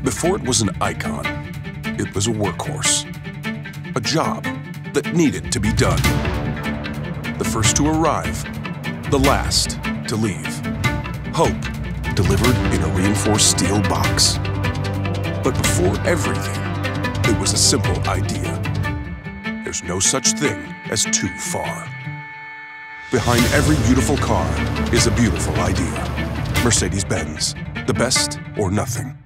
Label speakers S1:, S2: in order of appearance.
S1: Before it was an icon, it was a workhorse. A job that needed to be done. The first to arrive, the last to leave. Hope delivered in a reinforced steel box. But before everything, it was a simple idea. There's no such thing as too far. Behind every beautiful car is a beautiful idea. Mercedes-Benz, the best or nothing.